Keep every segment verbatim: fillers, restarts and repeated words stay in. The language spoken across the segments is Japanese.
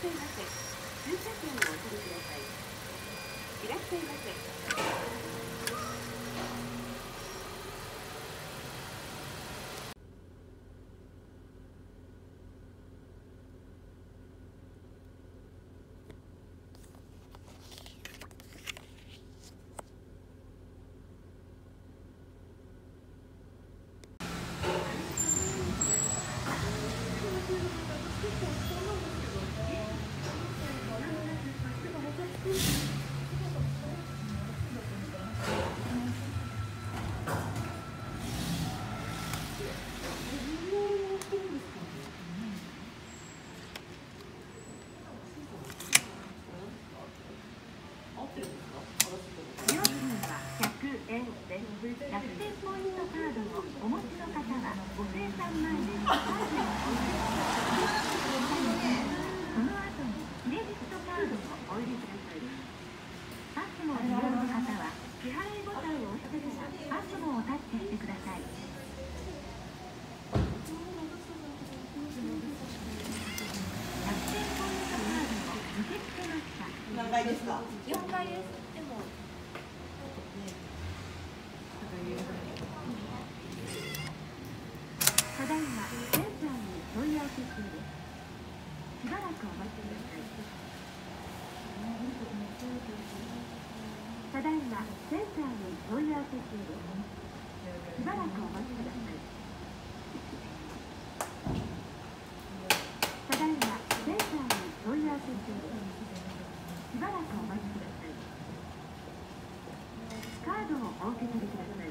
っしゃいませ。駐車券をお取りください。いらっしゃいませ。ひゃくてんポイントカードをお持ちの方はご精算前にカードをお入れください。その後にクレジットカードをお入れください。パスモを利用の方は支払いボタンを押してからパスモをタッチしてください。ひゃくてんポイントカードを受け付けました。 何回ですか？ よんかいです。でもただいまセンサーに問い合わせ中です。しばらくお待ちください。ただいまセンサーに問い合わせ中です。しばらくお待ちください。ただいまセンサーに問い合わせ中です。しばらくお待ちください。カードをお受け取りください。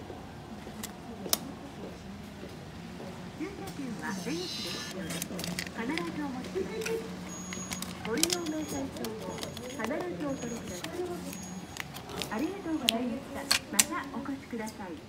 駐車券は出口で必要です。必ずお持ちください。ご利用明細書を必ずお取りください。ありがとうございました。またお越しください。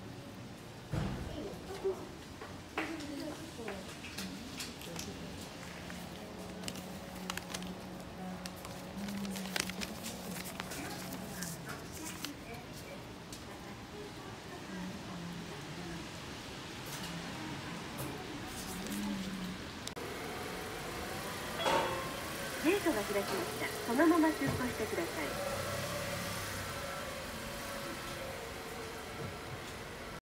ゲートが開きました。そのまま出発してください。